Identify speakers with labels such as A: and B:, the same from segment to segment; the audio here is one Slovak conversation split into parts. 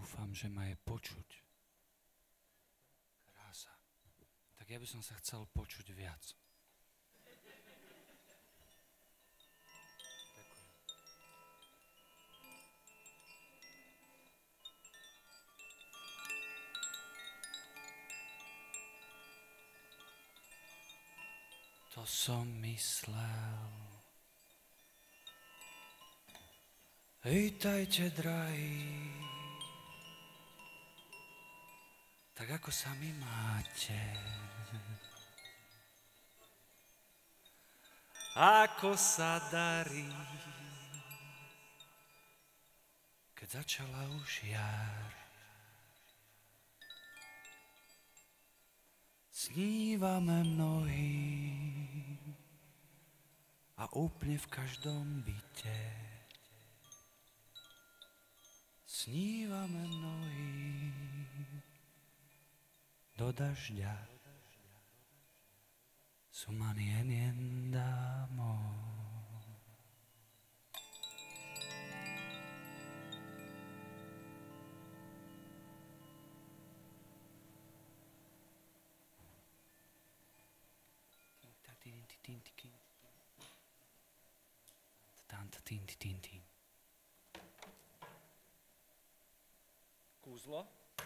A: Dúfam, že ma je počuť. Krása. Tak ja by som sa chcel počuť viac. To som myslel. Vítajte, drahí. Tak ako sa mi máte? Ako sa darí? Keď začala už jar. Snívame mnohí a úplne v každom byte. Snívame mnohí do dažďa. Su manieniendamo. Kúzlo.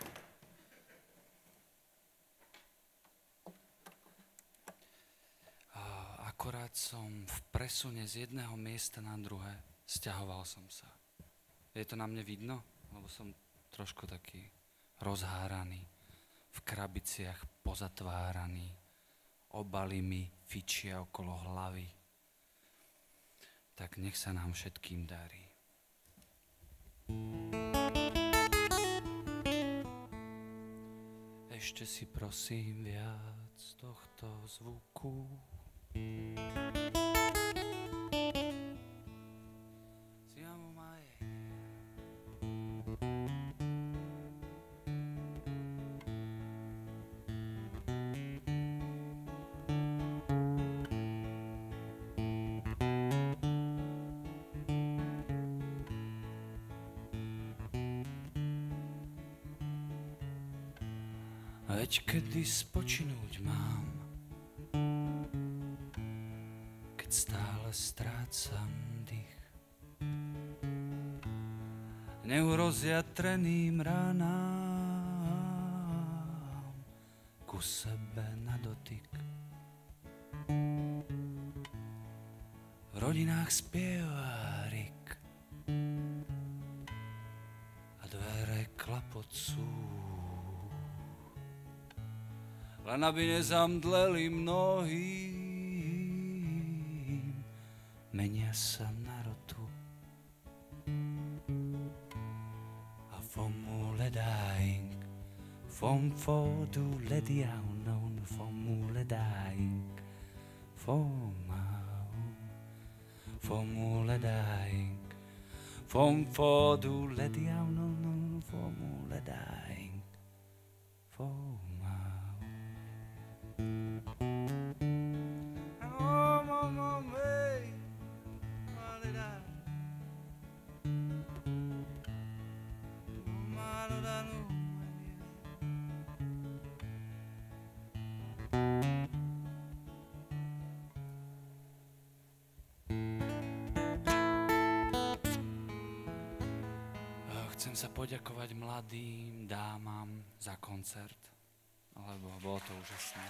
A: Akorát som v presune z jedného miesta na druhé. Sťahoval som sa. Je to na mne vidno? Lebo som trošku taký rozháraný. V krabiciach pozatváraný. Obaly mi fičia okolo hlavy. Tak nech sa nám všetkým darí. Ešte si prosím viac tohto zvuku. Siamo mai. Veď kedy spočinúť mám, keď stále strácam dých. Neurozjatreným ranám ku sebe na dotyk. V rodinách spieva Rik a dvere klapocú. Len aby nezamdleli mnohým, menia sa na rotu. A fomu ledaing, fom fodu lediaunon, fomu ledaing, fomu ledaing, fom fodu lediaunon, fomu ledaing, fom. Chcem sa poďakovať mladým dámam za koncert, lebo bolo to úžasné.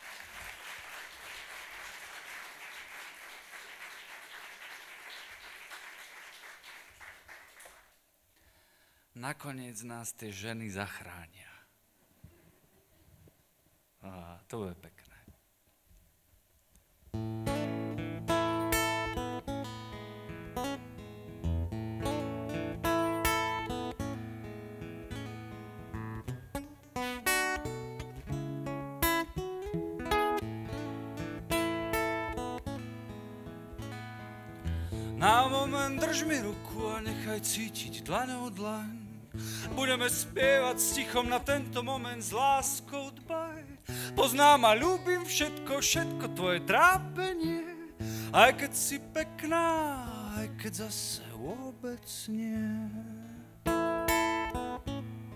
A: Nakoniec nás tie ženy zachránia. To bude pekné. Na moment drž mi ruku a nechaj cítiť dlaňou dlaň. Budeme spievať s tichom na tento moment s láskou dbaj. Poznám a ľúbim všetko, všetko tvoje trápenie. Aj keď si pekná, aj keď zase vôbec nie.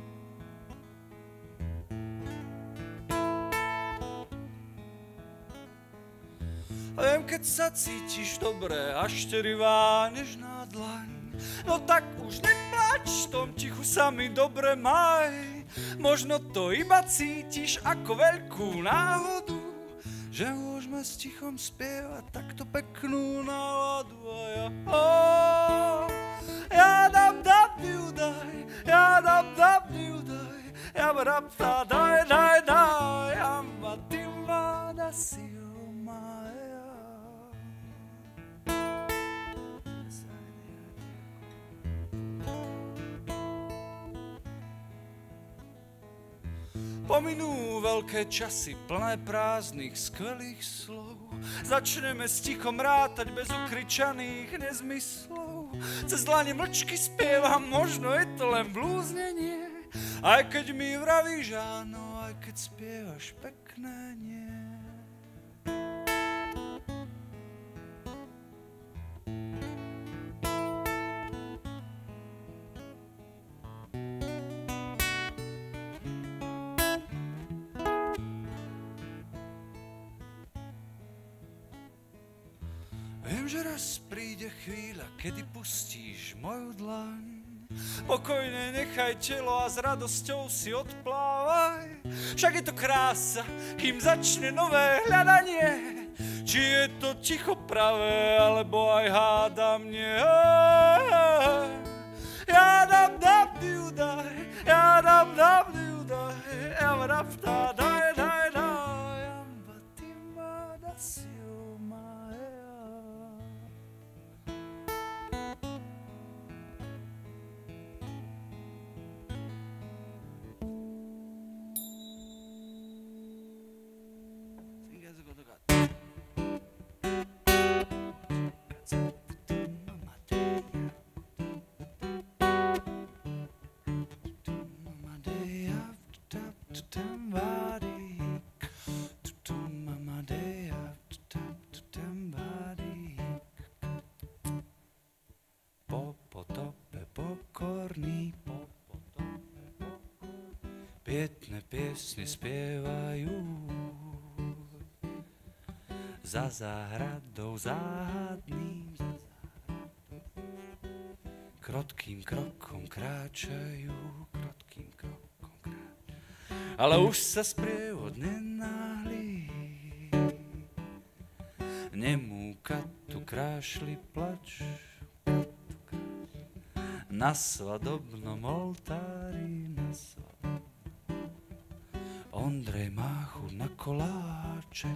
A: keď sa cítiš dobre a šterivá nežná dlaň. No tak už neplač, v tom tichu sa mi dobre maj. Možno to iba cítiš ako veľkú náhodu, že môžeme s tichom spievať takto peknú náladu. A ja dam diudaj, ja dam diudaj, ja dam daj, amba timba da silmaja. Pominú veľké časy plné prázdnych skvelých slov. Začneme s tichom rátať bez ukričaných nezmyslov. Cez dlane mlčky spievam, možno je to len blúznenie. Aj keď mi vravíš áno, aj keď spievaš pekné nie. Viem, že raz príde chvíľa, kedy pustíš moju dlaň. Pokojne nechaj telo a s radosťou si odplávaj. Však je to krása, kým začne nové hľadanie. Či je to ticho pravé, alebo aj hádam nie. Ja dam diudaj, ja dam diudaj, ja dam daj, amba timba da silmaja. Pietne piesne spievajú za záhradou záhadným. Krotkým krokom kráčajú, ale už sa sprievod nenáhlí. Nemúka tu krášli plač na svadobnom oltári, na svadobnom. Ondrej má chuť na koláče.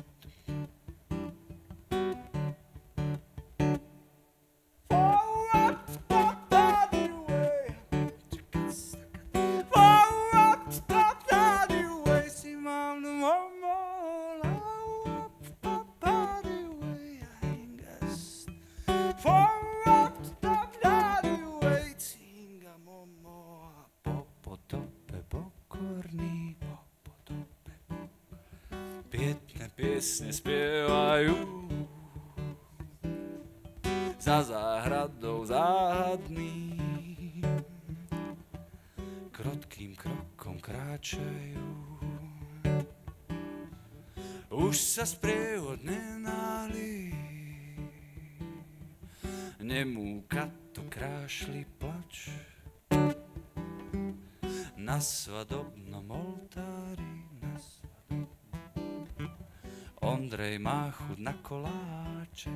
A: Piesne spievajú za záhradou záhadným. Krotkým krokom kráčajú, už sa sprievod nenáhlí. Nemúka tu krášli plač na svadobnom oltári. Ondrej má chuť na koláče.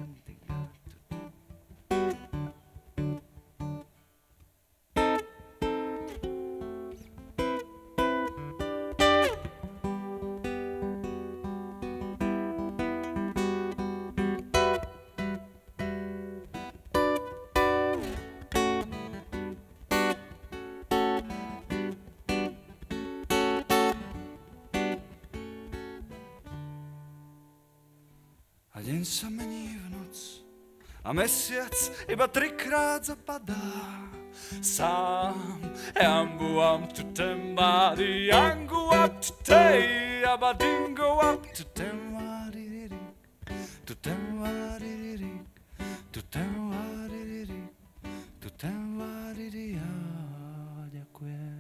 A: A deň sa mení v noc a mesiac iba 3-krát zapadá. Sám jambu am to tembadi, yangu up to tay, abadingo up to tembadi, to tembadi, to tembadi, to tembadi. Ďakujem.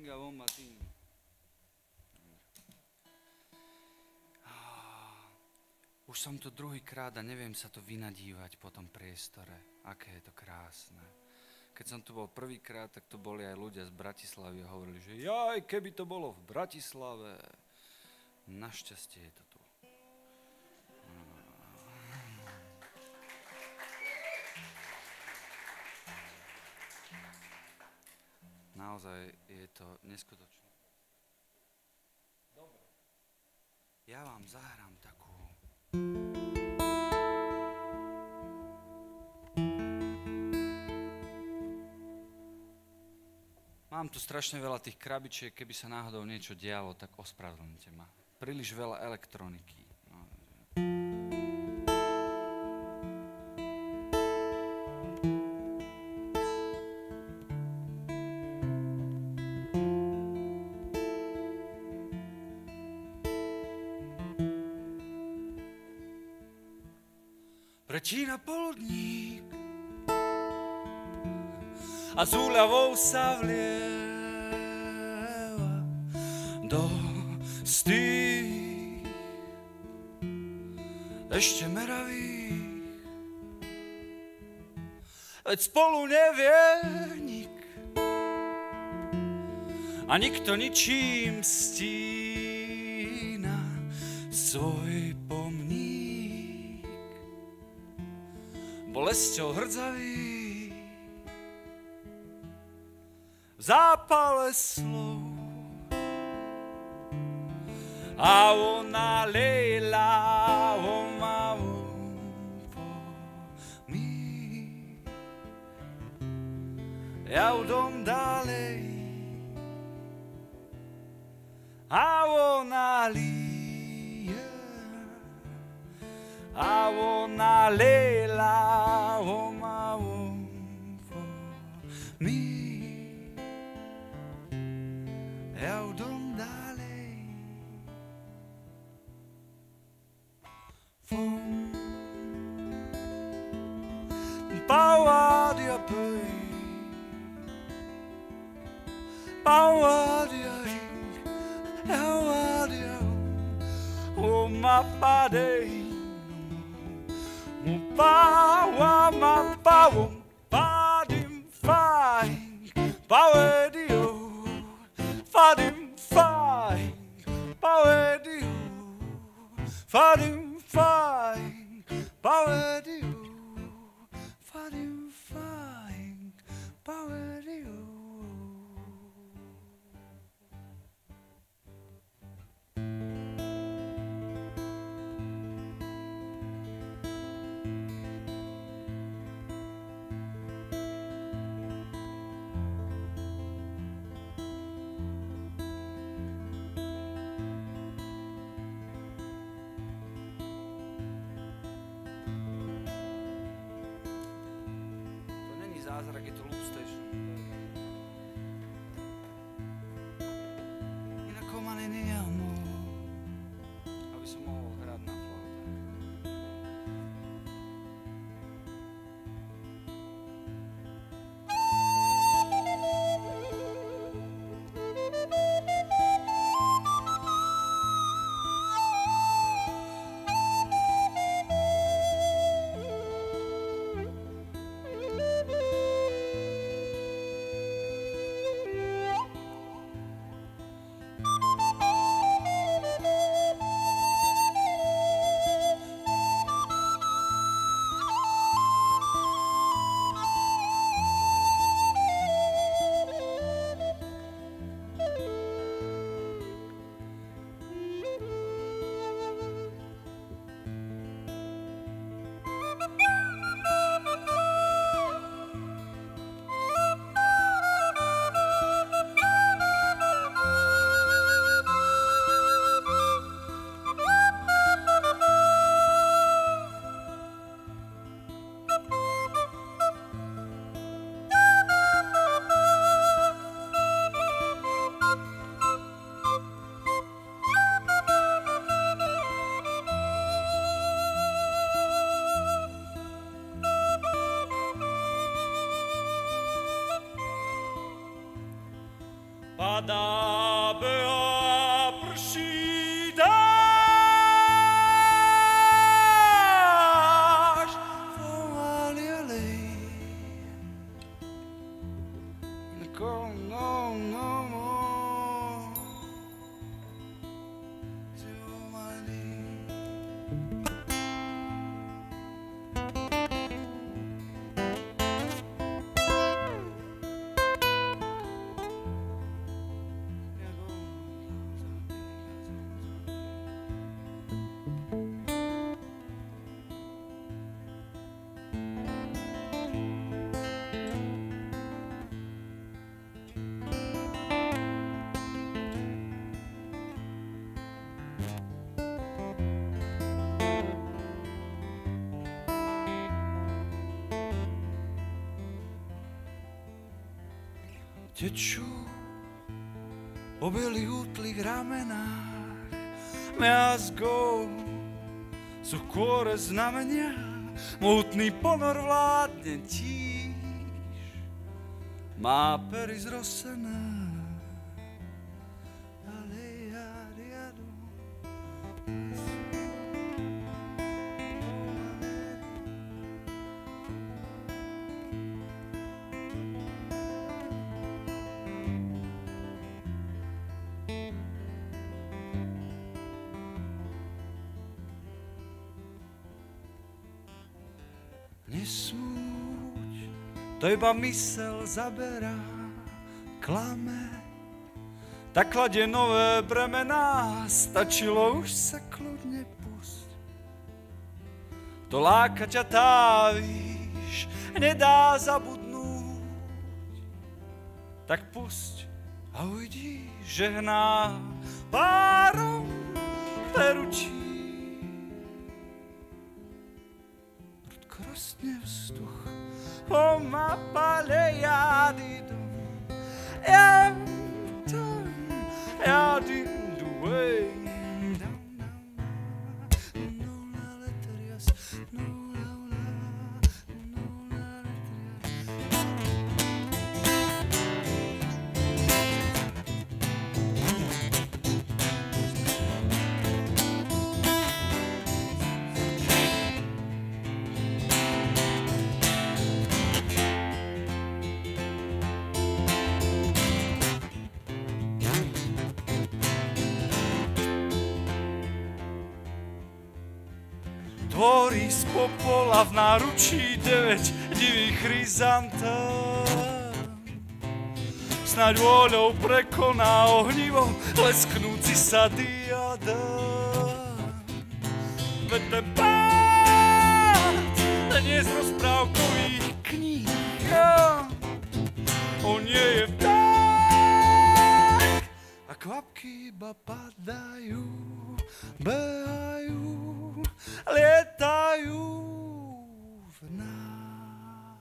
A: Inga von Matín. Už som tu druhýkrát a neviem sa tu vynadívať po tom priestore. Aké je to krásne. Keď som tu bol prvýkrát, tak tu boli aj ľudia z Bratislavy a hovorili, že jaj, keby to bolo v Bratislave. Našťastie je to tu. Naozaj je to neskutočné. Dobre. Ja vám zahrám takú. Mám tu strašne veľa tých krabičiek, keby sa náhodou niečo dialo, tak ospravedlňte ma. Príliš veľa elektroniky. No. Prečína poludník a s úľavou sa vlieva do stých ešte meravých. Veď spolu nevie nik a nikto ničím stína svoj pomník. Bolesťou hrdzavý v zápale slov a ona Leila ma pomí. Ja udom dalej a ona lije a ona Leila ma pomí. Ja udom dalej. Fum. Pauadia pui. Pauadia ing. Pauadia. O ma padei. O paua ma pau. Padim fai. Pauadio. Fadim fai, pauedio. Fadim fai, pauedio. Fadim fai, pauedio. Zázrak, je to loop station. Inak ma neniamo, aby som mohol hrať na flaute. padá, beha, prší, dáš, pomaly lej. No more. Tečú po bielých útlých ramenách miazgou sú kôre znamenia, mohutný ponor vládne tíž, má pery zrosené. Nesmúť, to iba mysel zaberá, klame, tak kladie nové bremená, stačilo už sa kľudne pusť. To láka ťa távíš, nedá zabudnúť, tak pusť a uvidíš, že hná párom peručí. Rostne vzduch, pomapale jadidu, jadidu, tvorí z popola v náručí 9 divých chryzantém. Snáď vôľou prekoná ohnivo lesknúci sa diadém. Veď ten pád, ten je z rozprávkových kníh. On nie je vták a kvapky iba padajú, behajú, lietajú v nás.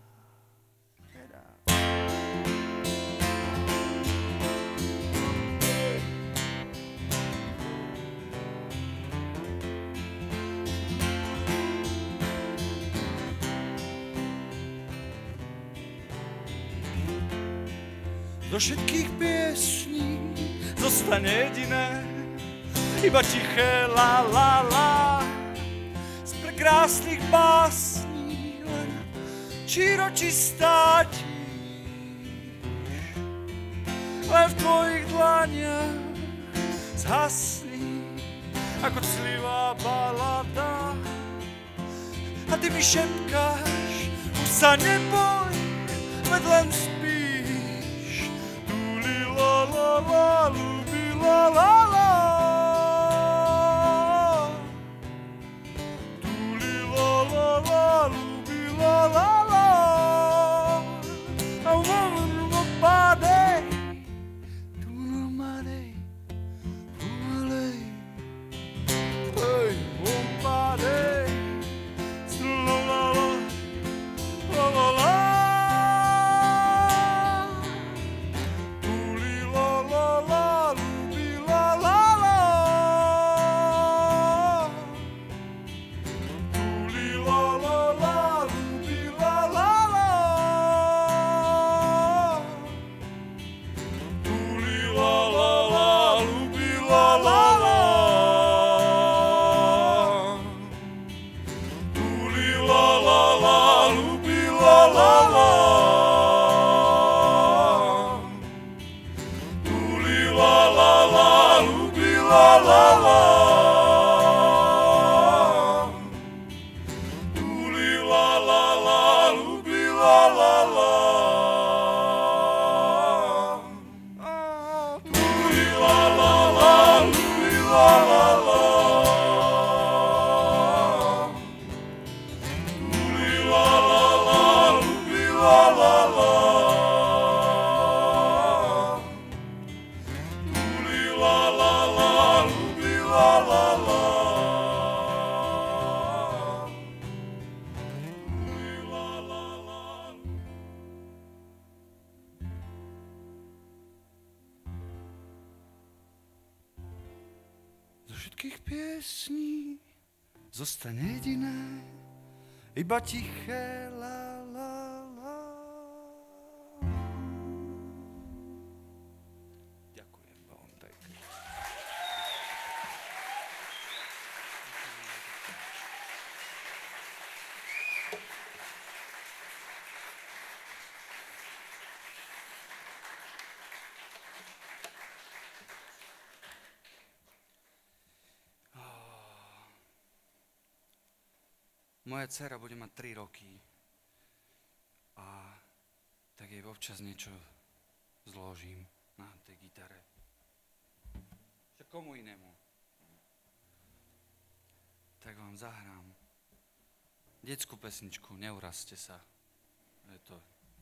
A: Do všetkých piesní zostane jediné, iba tiché la la la. Krásnych básní len čiročistá tíž, len v tvojich dlaniach zhasní ako clivá balada. A ty mi šepkáš, už sa neboj, veď len spíš. Tuli la la la, lubi la la la. Všetkých piesní zostane jediné, iba tiché la la la. Ďakujem vám pekne. Moja dcera bude mať 3 roky a tak jej občas niečo zložím na tej gitare. Však komu inému? Tak vám zahrám detskú pesničku Neurazte sa. Je to...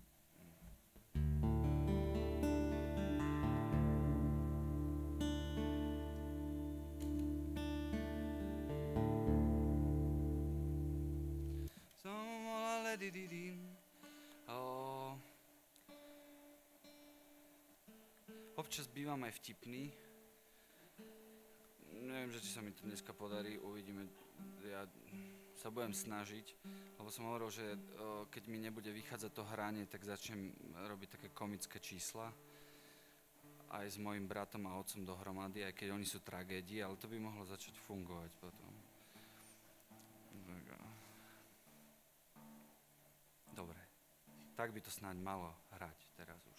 A: Občas bývam aj vtipný. Neviem, že či sa mi to dneska podarí, uvidíme. Ja sa budem snažiť, lebo som hovoril, že keď mi nebude vychádzať to hranie, tak začnem robiť také komické čísla. Aj s mojim bratom a otcom dohromady, aj keď oni sú tragédie, ale to by mohlo začať fungovať potom. Dobre, tak by to snáď malo hrať teraz už.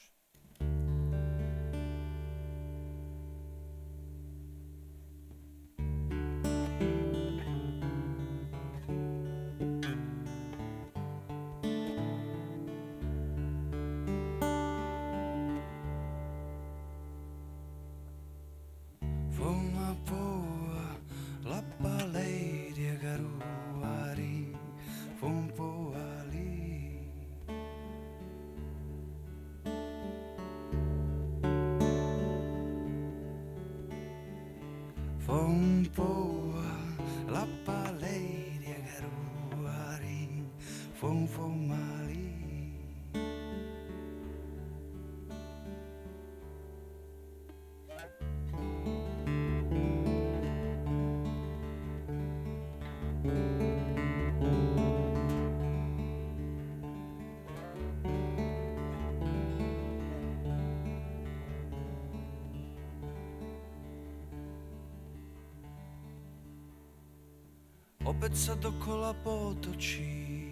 A: Opäť sa dokola potočí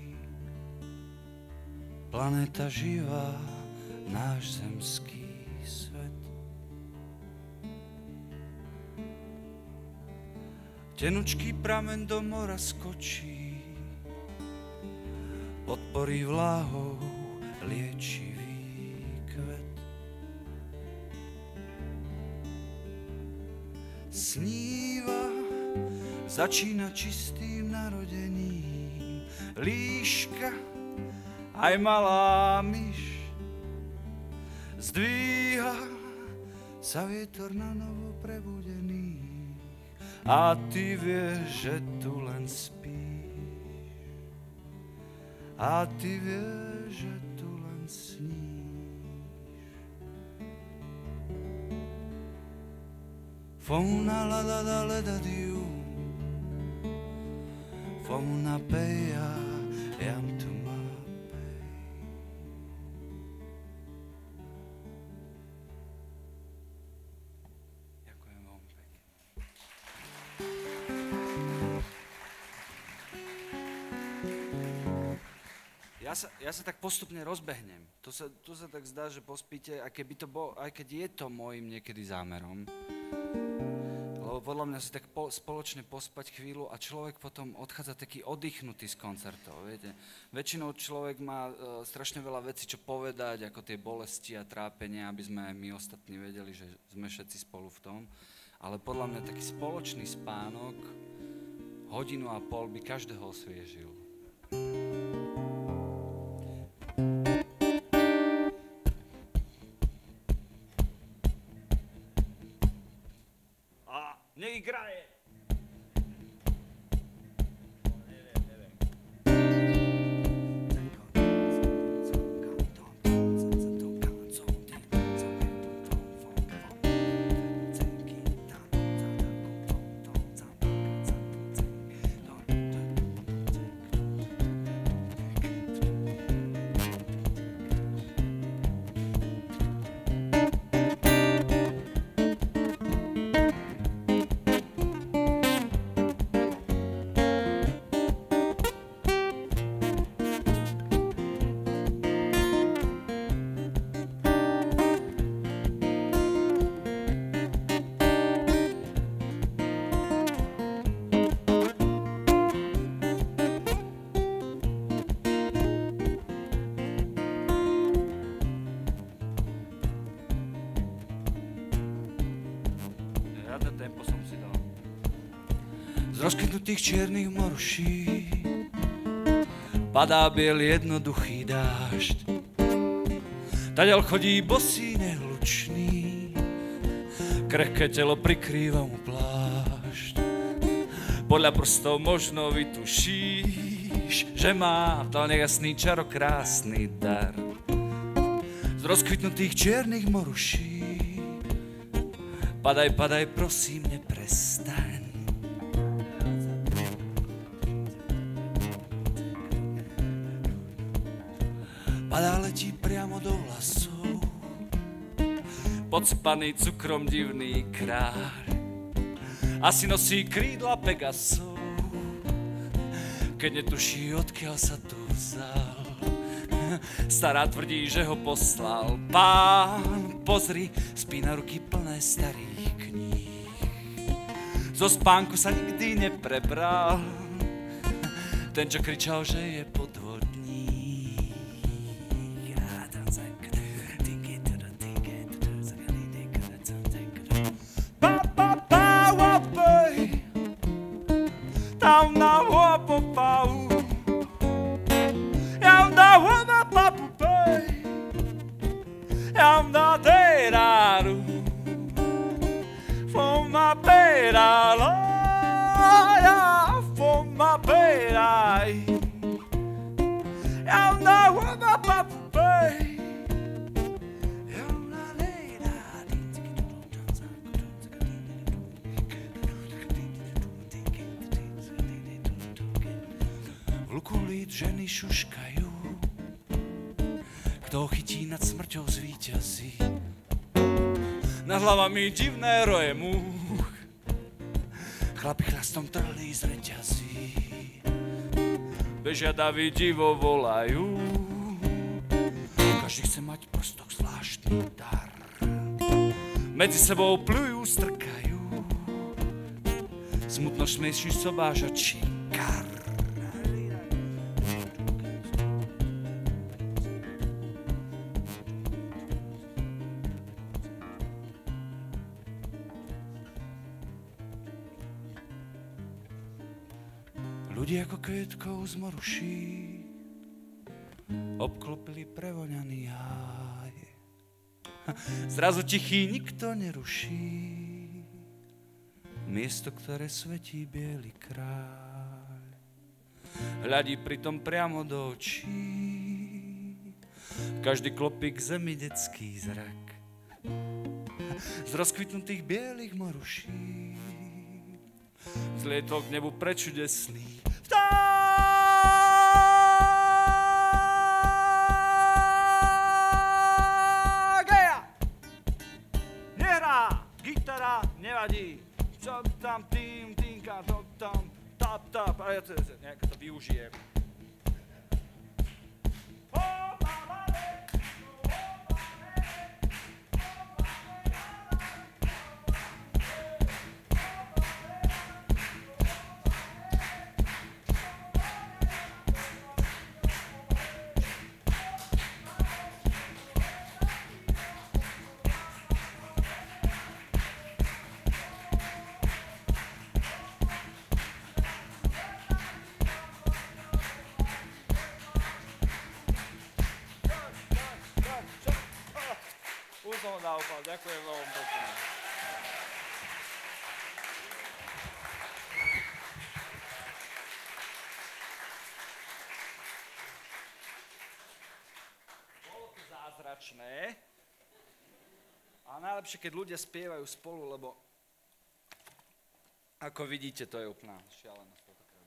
A: planéta živá, náš zemský svet. Tenučký pramen do mora skočí, podporí vláhou liečivý kvet. Sníva, začína čistým narodením, líška, aj malá myš. Zdvíha sa vietor na novo prebudený a ty vieš, že tu len spíš. A ty vieš, že tu len sníš. Fauna la da da le da diu, fauna peja jam tu ma pej. Ďakujem veľmi pekne. Ja sa tak postupne rozbehnem. To sa tak zdá, že pospíte, aj keď je to môjim niekedy zámerom. podľa mňa si tak spoločne pospať chvíľu a človek potom odchádza taký oddychnutý z koncertov, viete. Väčšinou človek má strašne veľa vecí, čo povedať, ako tie bolesti a trápenia, aby sme aj my ostatní vedeli, že sme všetci spolu v tom. Ale podľa mňa taký spoločný spánok, 1,5 hodiny by každého osviežil. Nech graje! Tempo som si dal. Z rozkytnutých čiernych moruší padá biel jednoduchý dážď. Taďal chodí bosý nehlučný, krehké telo prikrýva mu plášť. Podľa prstov možno vytušíš, že má to nejasný čarokrásny dar. Z rozkvitnutých čiernych moruší padaj, padaj, prosím, neprestaň. Padá, letí priamo do vlasov, podspaný cukrom divný kráľ. Asi nosí krídla Pegasov, keď netuší, odkiaľ sa tu vzal. Stará tvrdí, že ho poslal Pán. Pozri, spí na ruky plné starých kníh. Zo spánku sa nikdy neprebral ten, čo kričal, že je podvodník. Tam na wapopau, tam na wapopau, tam na teraru, forma perala, forma perai, tam na wapopau. Lukulít ženy šuškajú, kto chytí nad smrťou zvíťazí. Nad hlavami divné roje múch, chlapi chlastom trhlí z reťazí. Bežia davy divo volajú, každý chce mať v prstoch zvláštny dar. Medzi sebou plujú, strkajú, smutno smiešný sobáš a čikar. Ľudia ako kvetkou z moruší obklopili prevoňaný háj. Zrazu tichý, nikto neruší miesto, ktoré svetí biely kráľ. Hľadí pritom priamo do očí, každý klopí k zemi detský zrak. Z rozkvitnutých bielých moruší vzlietol k nebu prečudesný vták. Nehrá, gitara, nevadí. Čo tam tým, týnka, to tam, tap, tap. A ja to nejako to využijem.
B: Opal, ďakujem veľmi pekne. Bolo to zázračné. A najlepšie, keď ľudia spievajú spolu, lebo ako vidíte, to je úplná šialená fotokrát.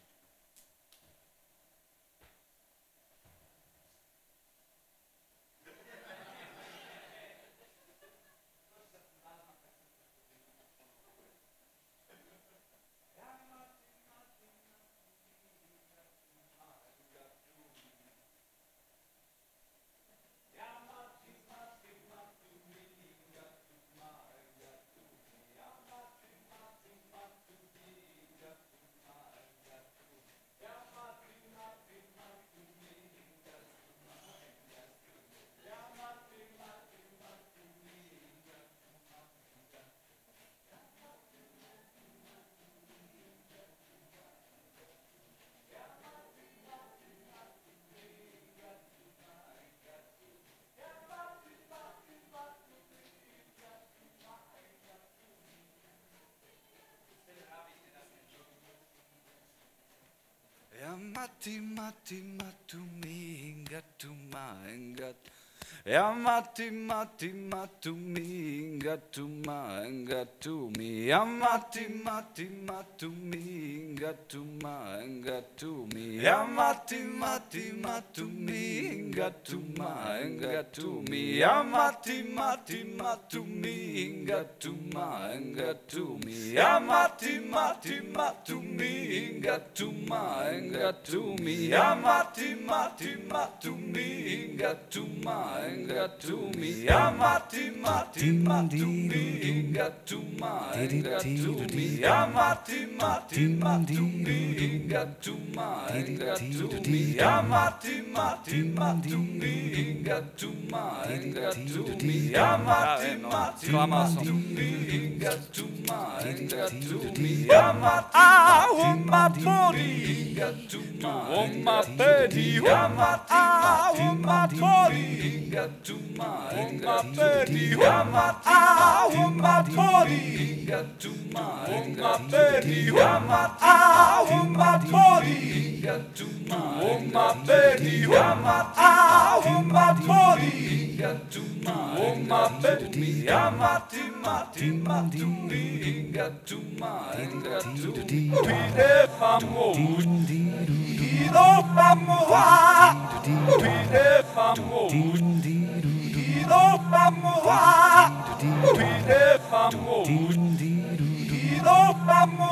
B: Mati mati matu mingat tu mangat. Ya mati mati matu mingat tu mangat tu mi. Ya mati mati matu mingat tu mangat tu mi. Ya mati mati matu mingat tu mangat tu mi. Ya mati mati matu mingat tu mangat tu mi. Ya mati mati matu mingat tu mangat tu mi. Ya mati mati matu mingat tu mangat to me, amati mati matu me, got to my, got to me, amati mati matu me, got to my, got to me, amati mati matu me, got to my, got to me, amati mati matu me, got to my, got to me, amati oh my body, got to my, oh my body, amati oh my body, got to my baby, oh my body, got to my baby, oh my body, got to my baby, oh my body, got to my baby, amati mati matu me, got to my, got to me, pide famo, ido famo, pide famo. Ido famo, pide famo, ido famo,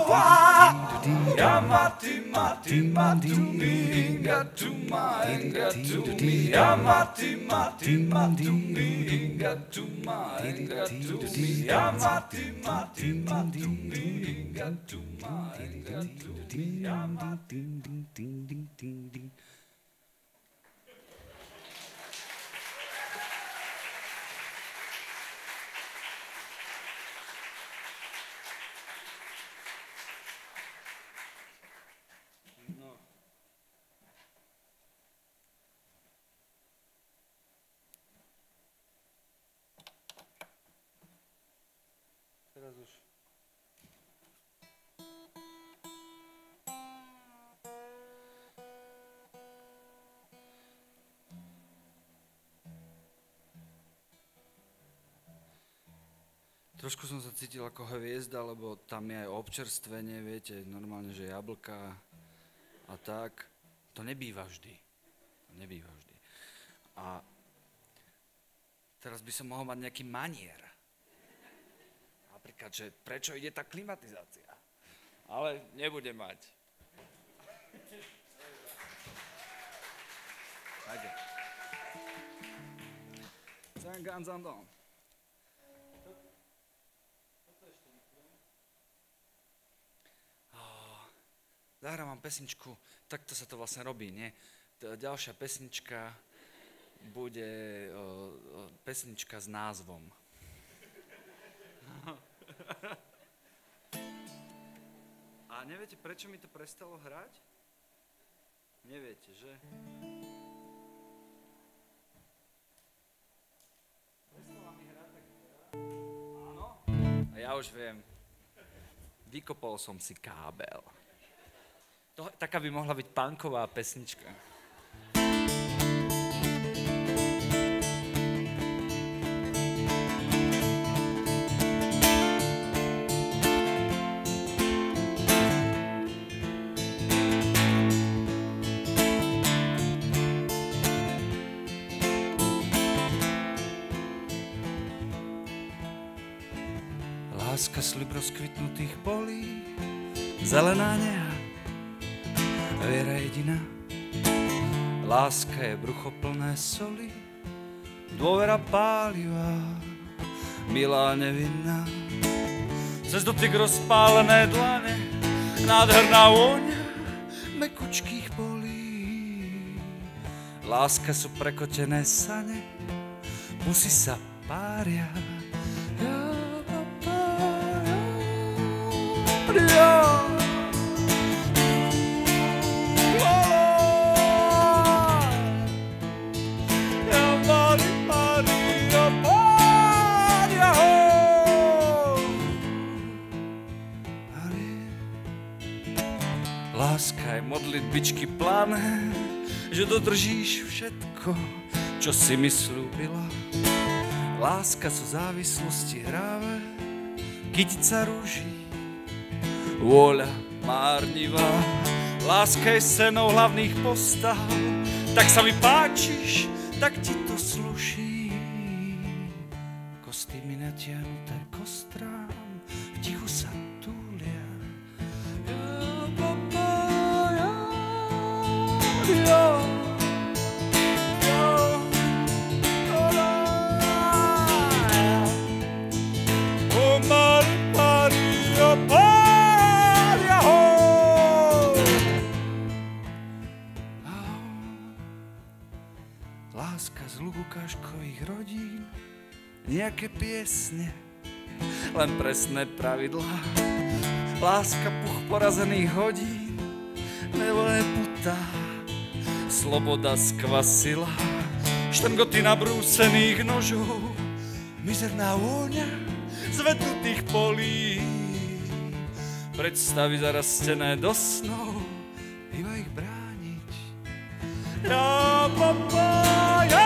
B: amati mati matu me, got to my, got to me, amati mati matu me, got to my, got to me, amati mati matu me, got to my, got to me, amati. Teraz už. Trošku som sa cítil ako hviezda, lebo tam je aj občerstvenie, viete, normálne, že jablka a tak. To nebýva vždy. A teraz by som mohol mať nejaký manier. Napríklad, že prečo ide tá klimatizácia. Ale nebude mať. Hajde. Ten ganz andon. Zahrávam pesničku, takto sa to vlastne robí, nie? Ďalšia pesnička bude pesnička s názvom. A neviete, prečo mi to prestalo hrať? Neviete, že? Prestala mi hrať tak teraz. Ja už viem. Vykopol som si kábel. Taká by mohla byť punková pesnička.
A: Láska sľub rozkvitnutých polí, zelená neha, viera jediná. Láska je brucho plné soli, dôvera pálivá, milá nevinná. Cez dotyk rozpálené dlane, nádherná vôňa mekučkých polí. Láska sú prekotené sane, pusy sa pária. Láska je modlitbičky plané, že dodržíš všetko, čo si mi slúbila. Láska sú závislosti hráve, kytica rúží, vôľa márnivá. Láska je scénou hlavných postav, tak sa mi páčiš, tak ti to sluší. Kostýmy natiahnuté kostrám, v tichu sa túlia. Láska z lubukáškových rodín, nejaké piesne, len presné pravidlá. Láska puch porazených hodín, nebo je putá, sloboda skvasila. Štrngoty nabrúsených nožov, mizerná vôňa zvednutých polí. Predstavy zarastené do snov, iba ich brániť. Ja, papa, ja,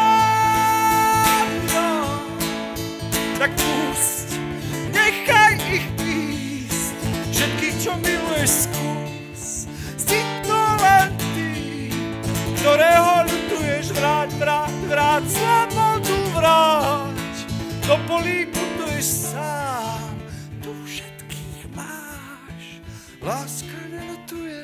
A: tak pusť, nechaj ich ísť. Všetkých, čo miluješ, skús. Si to len ty, ktorého ľutuješ. Vráť, slobodu vráť. Do polí putuješ sám, tu všetkých máš. Láska neľutuje.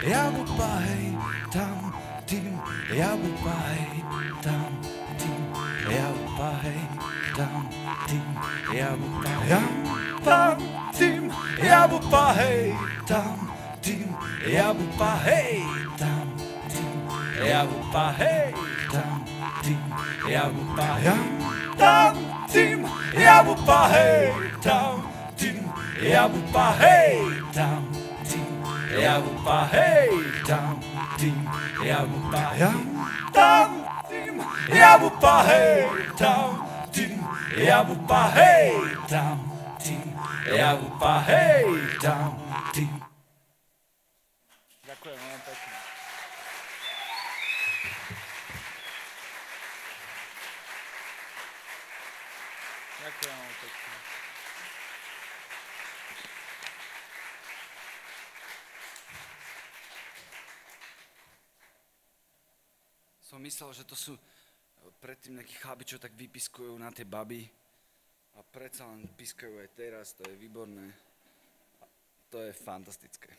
B: jabupa, hej, tam, tým, jabupa, hej, tam, tým, jabupa, hej, tam, tým, jabupa, tam, tým, jabupa, hej, tam, tým, jabupa, hej, tam, tým, jabupa, hej, tam, tým, jabupa, tam, tým, jabupa, hej, tam, tým, jabupa, hej, tam, tým, jabupa, hej, tam, tým, jabupa, tam, tým, jabupa, hej, tam, tým, jabupa, hej, tam, tým, jabupa, hej, tam, tým. Ďakujem vám pekne. Ďakujem vám pekne. Som myslel, že to sú predtým nejakí chlapi, čo tak vypiskujú na tie baby. A predsa len pískajú aj teraz, to je výborné. To je fantastické.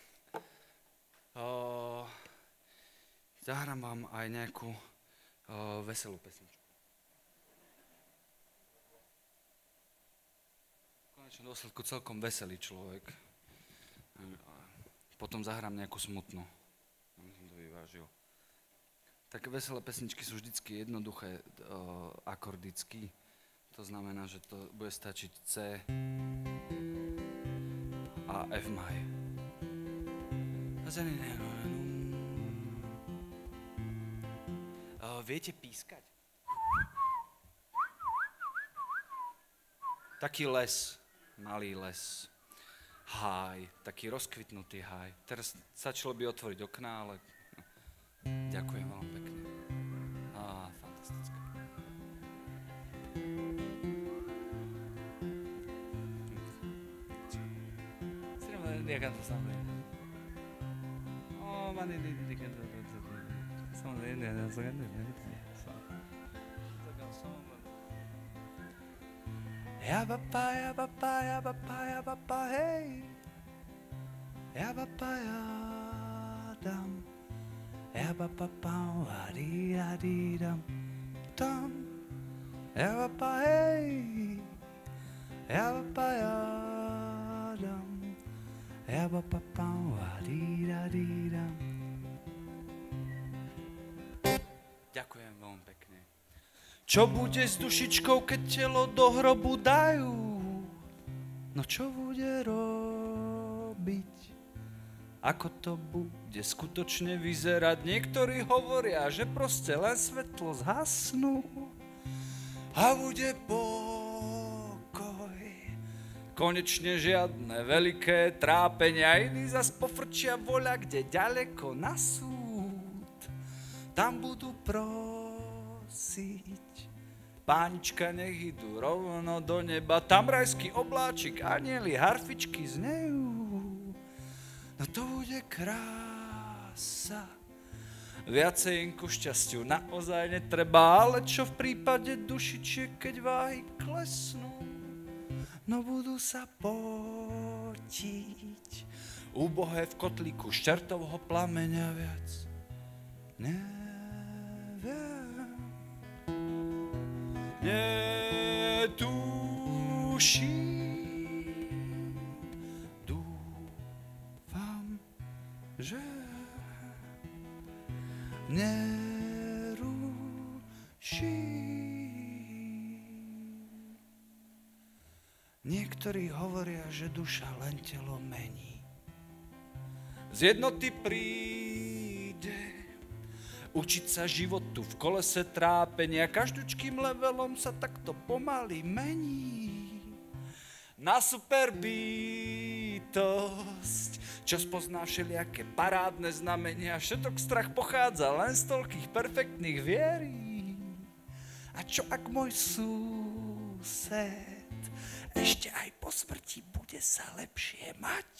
B: Zahrám vám aj nejakú veselú pesničku. V konečnom dôsledku celkom veselý človek. Potom zahrám nejakú smutnú. Aby som to vyvážil. Také veselé pesničky sú vždycky jednoduché, akordicky. To znamená, že to bude stačiť C a F maj. Viete pískať? Taký les, malý les. Háj, taký rozkvitnutý háj. Teraz stačilo by otvoriť okná, ale ďakujem veľmi pekne. Fantastické. Jag kan inte samla in. Man det kan inte samla in det så kan det inte. Ja bapa hey. Ja bapa ja dam. Ja bapa adi adi dam. Dam. Ja bapa hey. Ja bapa ja dam. Ďakujem veľmi pekne. Čo bude s dušičkou, keď telo do hrobu dajú? No čo bude robiť? Ako to bude skutočne vyzerať? Niektorí hovoria, že proste len svetlo zhasnú a bude konečne žiadne veľké trápenia, iní zas pofrčia voľa, kde ďaleko na súd. Tam budú prosiť, pánička, nech idú rovno do neba, tam rajský obláčik, anieli, harfičky znejú. No to bude krása, viacej im ku šťastiu naozaj netreba, ale čo v prípade dušičiek, keď váhy klesnú? No budú sa potiť, úbohé v kotlíku z čertovho plameňa viac. Neviem, netuším, dúfam, že neruším. Niektorí hovoria, že duša len telo mení. Z jednoty príde učiť sa životu v kolese trápenia. Každúčkým levelom sa takto pomaly mení. Na superbytosť, čo spozná všelijaké parádne znamenia. Všetok strach pochádza len z toľkých perfektných vierí. A čo ak môj sused ešte aj po smrti bude sa lepšie mať?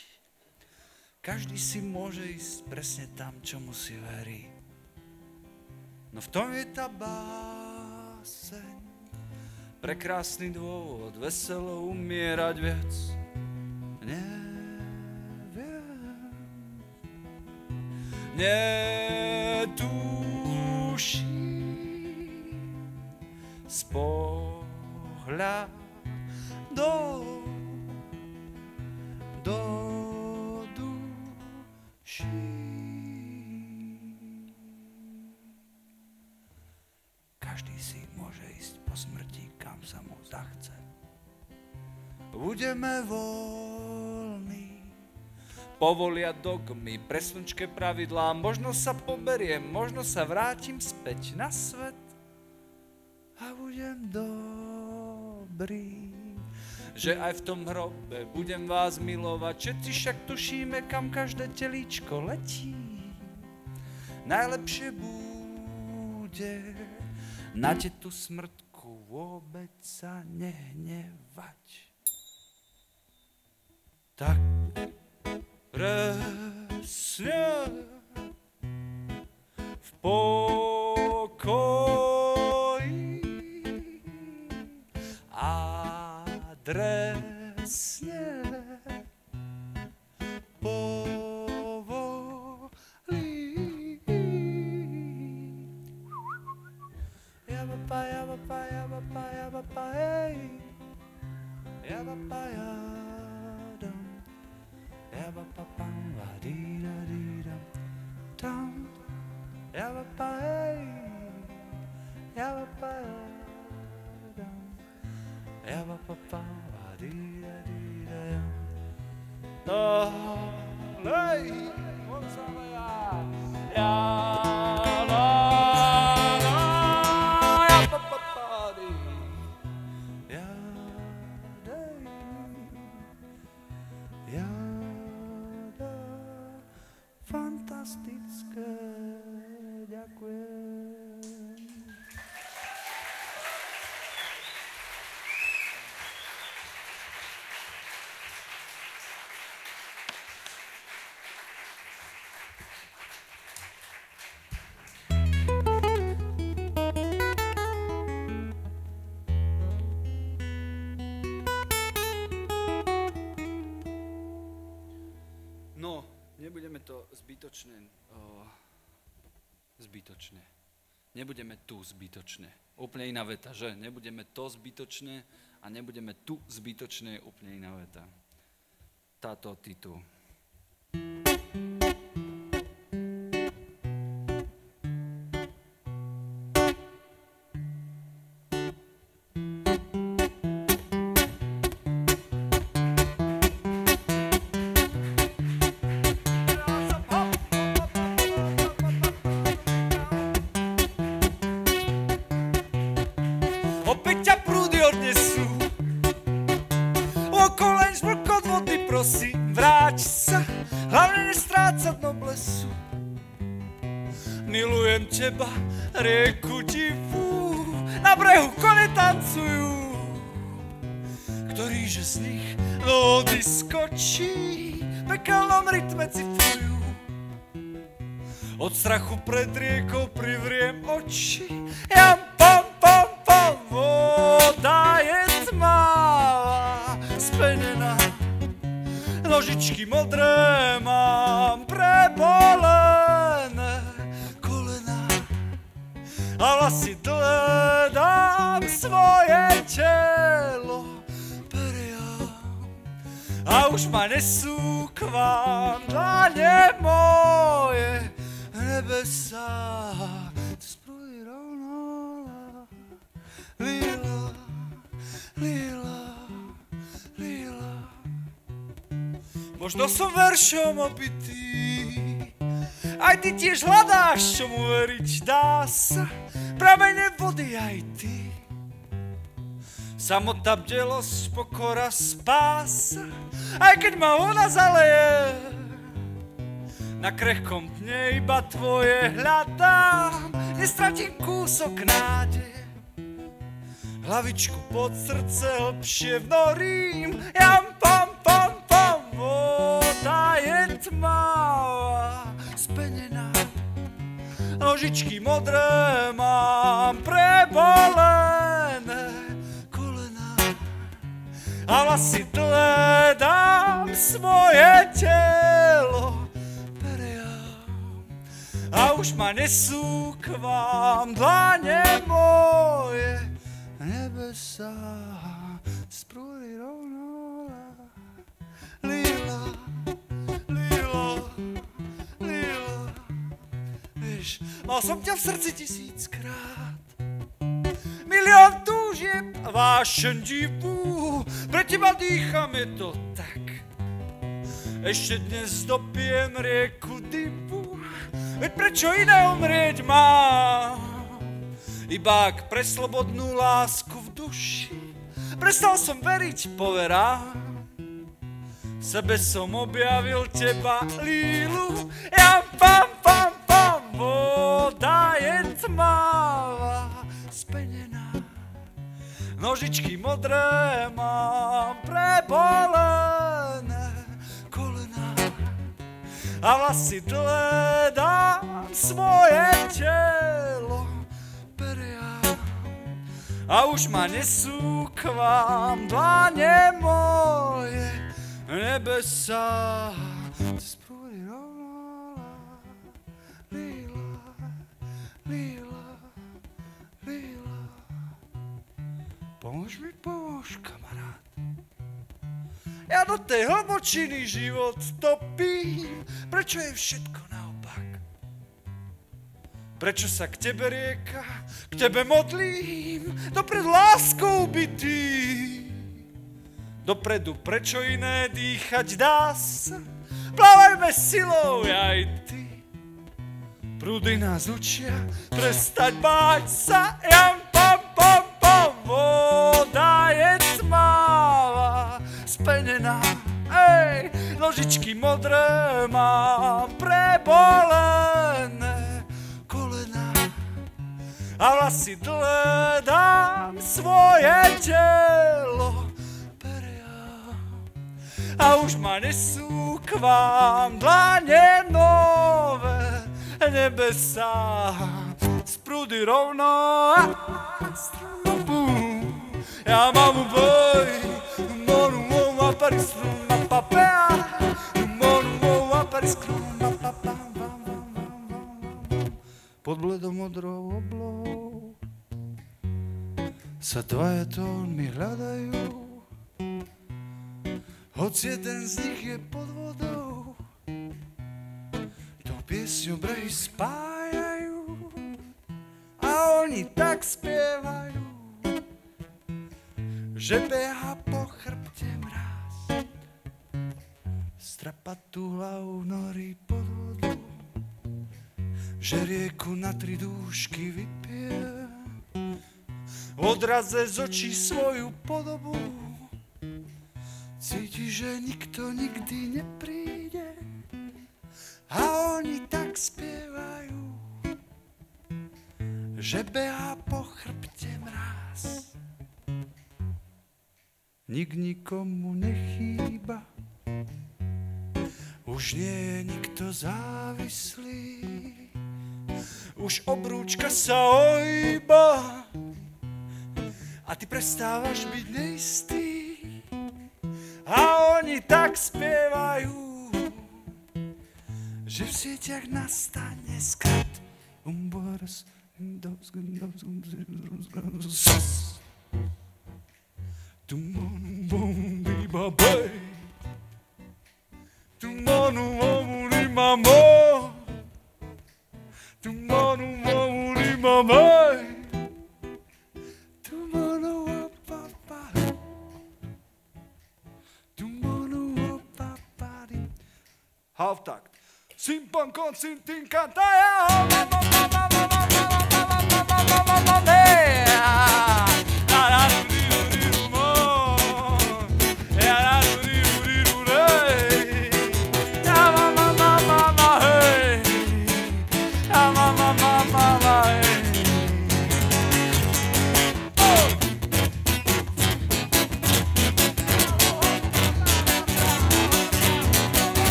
B: Každý si môže ísť presne tam, čomu si verí. No v tom je tá báseň, prekrásny dôvod, veselo umierať viac. Neviem, netuší z pohľadu do duší. Každý si môže ísť po smrti, kam sa mu zachce. Budeme voľní, povolia dogmy, presnúčke pravidlá, možno sa poberiem, možno sa vrátim späť na svet a budem dobrý. Že aj v tom hrobe budem vás milovať, všetci však tušíme, kam každé telíčko letí. Najlepšie bude na tetu smrtku vôbec sa nehnevať. Tak presne v pokoji adresne povolí. Jabapa, jabapa, jabapa, jabapa, hej. Jabapa, jadam. Jabapa, pam, vadida, dida, tam. Jabapa, hej. Jabapa, jadam. Jabapa, pam, vadida, dida, jam. Hej, Gonzalea. Ja, la, la, jabapa, padi. Ja, dej. Ja, da. Fantastické. Ďakujem. No, nebudeme to zbytočne. Nebudeme tu zbytočne. Úplne iná veta, že? Nebudeme to zbytočne a nebudeme tu zbytočne, úplne iná veta. Táto titul. Opäť ťa prúdy odnesú, okolo len žmlkot vody, prosím, vráť sa, hlavne nestrácať noblesu. Milujem teba, rieku divú, na brehu kone tancujú, ktorýže z nich do vody skočí, v pekelnom rytme cifrujú. Od strachu pred riekou privriem oči, jam, pam, pam, pam, voda je tmavá, spenená, nožičky modré mám, prebolené kolená a vlasy dlhé dám, svoje telo periam a už ma nesú k vám, dlane moje nebesá. Lila, lila, lila. Možno som veršom opitý, aj ty tiež hľadáš, čomu veriť dá sa, pramene vody aj ty. Samota, bdelosť, pokora, spása, aj keď ma ona zaleje. Na krehkom dne iba tvoje hľadám, nestratím kúsok nádeje. Hlavičku pod srdce hlbšie vnorím, jam, pam, pam, pam, voda je tmavá, spenená, nožičky modré mám, prebolené kolená a vlasy dlhé dám, svoje telo periam už ma nesú k vám dlane moje. Nebesa sprúdi rovno lila, lila, lila. Vieš, mal som ťa v srdci 1000-krát. Milión túžieb a vášeň divú, pre teba dýcham, je to tak. Ešte dnes dopijem rieku dymu, veď prečo iné umrieť mám? Iba ak pre slobodnú lásku v duši prestal som veriť poverám. V sebe som objavil teba, lílu, ja pam, pam, pam, voda je tmavá, spenená. Nožičky modré mám, prebolené kolená a vlasy dlhé dám svoje telo. A už ma nesú k vám dlane moje, nebesa sprúdi rovno lila, lila, lila. Pomôž mi, kamarát. Ja do tej hlbočiny život topím, prečo je všetko naopak? Prečo sa k tebe rieka, k tebe modlím, dopred láskou bytý? Dopredu, prečo iné dýchať dá sa? Plávajme silou, aj ty. Prúdy nás učia, prestať báť sa. Jam, pam, pam, pam, voda je tmavá, spenená. Ej, nožičky modré mám, prebolené kolená a vlasy dlhé dám svoje telo periám. A už ma nesú k vám dlane nové, nebesá sprúdi rovno ja mám boj monu mova paristruma papea monu mova paristruma papea. Pod bledomodrou oblohou sa dvaja tónmi hľadajú, hoď jeden z nich je pod vodou, tou piesňou brehy spájajú a oni tak spievajú, že beha po chrbte mráz, strapatú hlavu norí pod vodu, že rieku na 3 dúšky vypije, odraze z očí svoju podobu, cíti, že nikto nikdy nepríde a oni tak spievajú, že behá po chrbte mráz. Nik nikomu nechýba, už nie je nikto závislý, už obrúčka sa ohýba a ty prestávaš byť neistý a oni tak spievajú, že v sieťach nastane skrat. Halftakt. Simpan konsintin kantaja.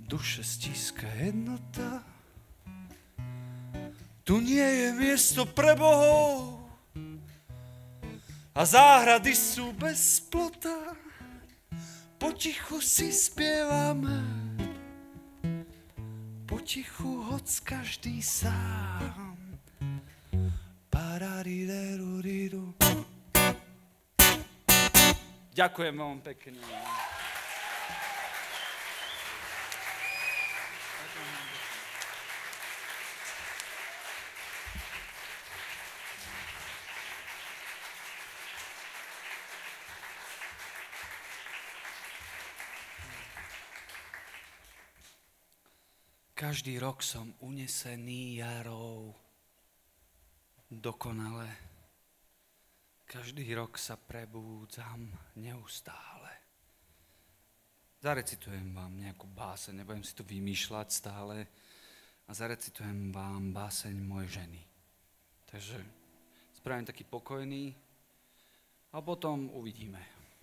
B: duše stíska jednota. Tu nie je miesto pre bohov a záhrady sú bez plota. Potichu si spievame, potichu hoc každý sám. Pararideruriru. Ďakujem vám pekne. Každý rok som unesený jarou, dokonale. Každý rok sa prebúdzam neustále. Zarecitujem vám nejakú báseň, nebudem si to vymýšľať stále, a zarecitujem vám báseň mojej ženy. Takže spravím taký pokojný a potom uvidíme.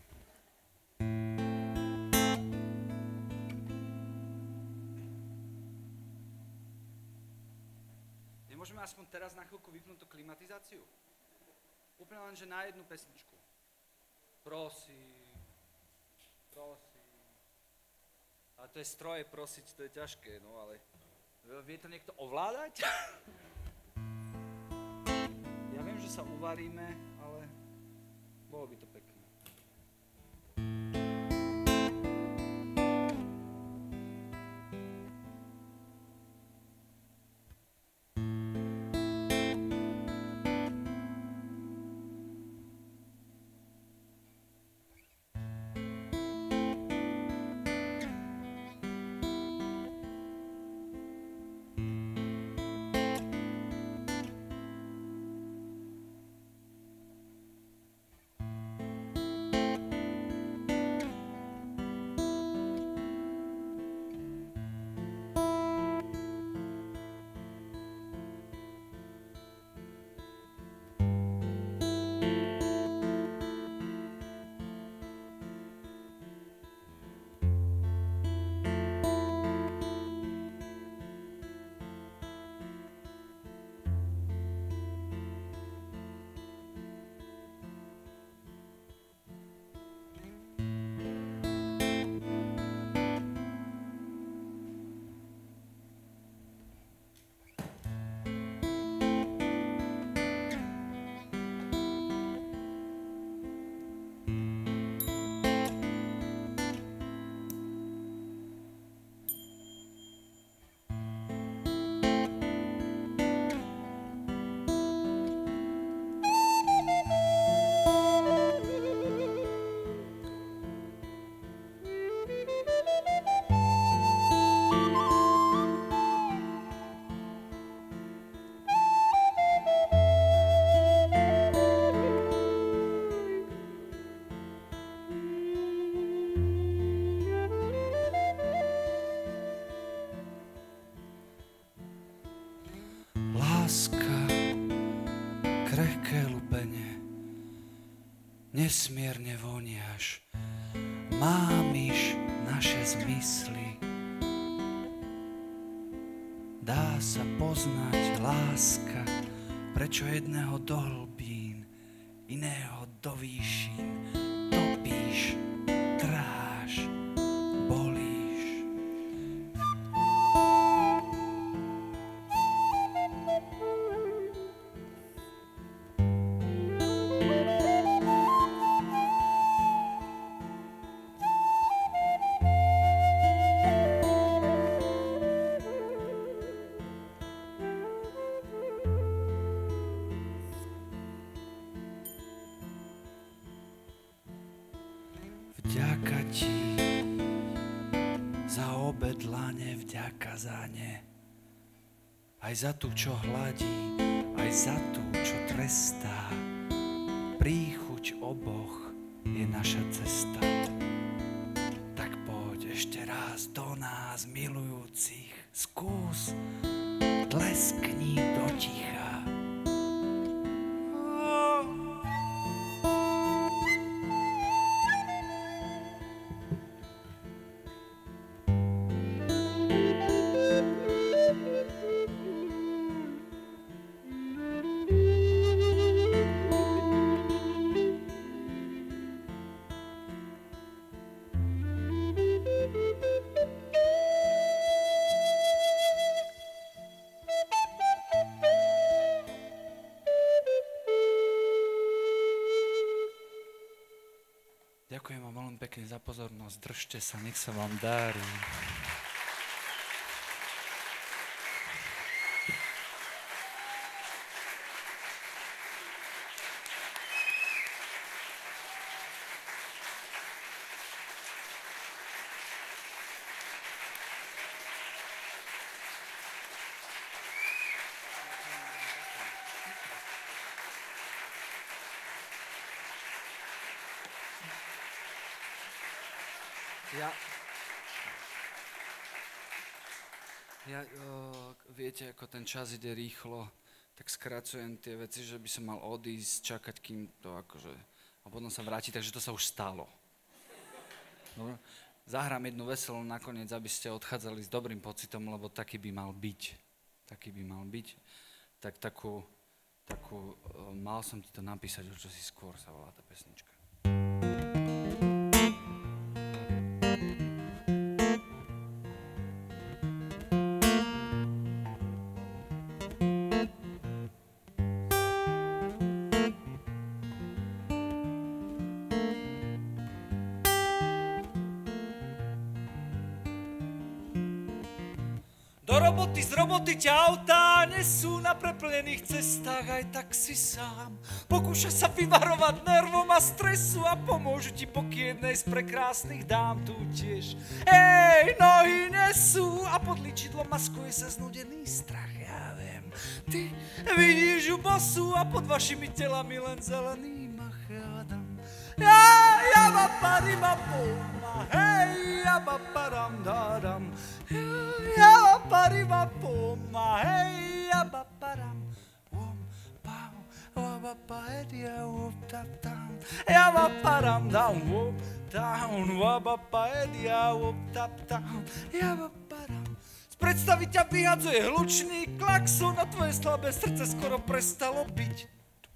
B: Môžeme aspoň teraz na chvíľku vypnúť tú klimatizáciu? Úplne len, že na jednu pesničku. Prosím, prosím. Ale to je stroje prosiť, to je ťažké, no ale... Vie to niekto ovládať? Ja viem, že sa uvaríme, ale... Bolo by to pekné. Nesmierne voniaš, mámiš naše zmysly. Dá sa poznať láska, prečo jedného do hlbín, iného do výšin. Topíš, tráš, bolíš. Vďaka ti za obe dlane, vďaka za ne. Aj za tú, čo hladí, aj za tú, čo trestá. Príchuť oboch je naša cesta. Tak poď ešte raz do nás, milujúcich, skús, tleskni do ticha.
A: pekne za pozornosť. Držte sa, nech sa vám darí. Viete, ako ten čas ide rýchlo, tak skracujem tie veci, že by som mal odísť, čakať, kým to akože... A potom sa vráti, takže to sa už stalo. Dobre? Zahrám jednu veselú nakoniec, aby ste odchádzali s dobrým pocitom, lebo taký by mal byť. Taký by mal byť. Tak takú mal som ti to napísať, o čo si skôr sa volá tá pesnička.
C: Z roboty ťa autá nesú na preplnených cestách, aj tak si sám. Pokúša sa vyvarovať nervom a stresu a pomôžu ti poky jednej z prekrásnych dám tu tiež. Hej, nohy nesú a pod ličidlom maskuje sa znudený strach, ja viem. Ty vidíš ju bosu a pod vašimi telami len zelený mach, hádam. Ja ba parima poma, hej, ja ba param dadam. Ja parima poma, hej, ja ba param. Wom pam, wa ba pa edia wop tap tam. Ja ba param down, wop down, wa ba pa edia wop tap tam. Ja ba param. Z predstavy ťa vyhadzuje hlučný klakson a tvoje slabé srdce skoro prestalo byť.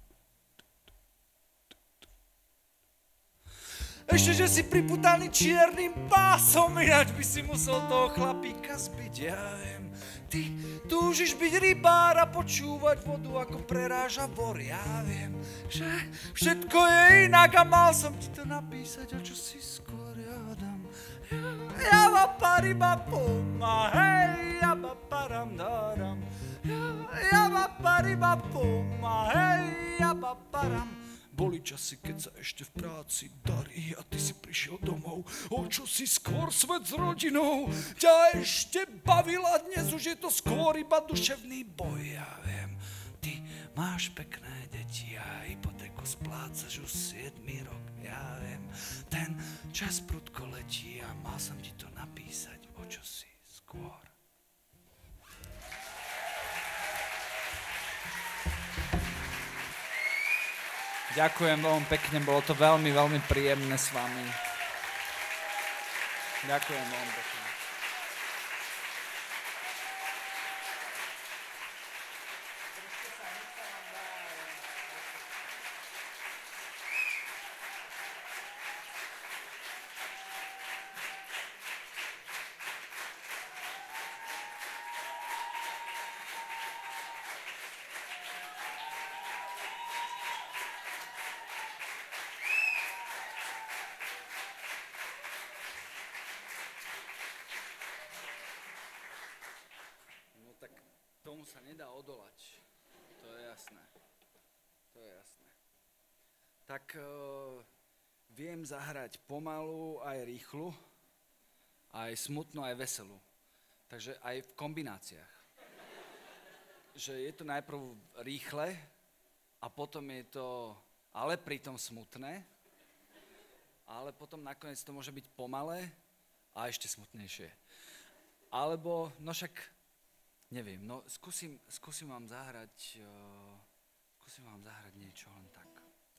C: Ešte, že si priputaný čiernym pásom, ináč by si musel toho chlapíka zbiť, ja viem. Ty túžiš byť rybár a počúvať vodu, ako preráža bor, ja viem. Že všetko je inak a mal som ti to napísať, a čo si skôr jadam. Ja ba pariba poma, hej, ja ba param daram. Ja ba pariba poma, hej, ja ba param. Boli časy, keď sa ešte v práci darí a ty si prišiel domov. O čo si skôr svet s rodinou ťa ešte bavila, dnes už je to skôr iba duševný boj, ja viem. Ty máš pekné deti a hypotéku splácaš už 7. rok, ja viem. Ten čas prudko letí a mal som ti to napísať o čo si skôr.
B: Ďakujem veľmi pekne, bolo to veľmi, veľmi príjemné s vami. Ďakujem veľmi pekne.
A: Tomu sa nedá odolať. To je jasné. To je jasné. Tak viem zahrať pomalú, aj rýchlu, aj smutnú, aj veselú. Takže aj v kombináciách. Že je to najprv rýchle a potom je to ale pritom smutné, ale potom nakoniec to môže byť pomalé a ešte smutnejšie. Alebo, no však neviem, no skúsim vám zahrať niečo len tak.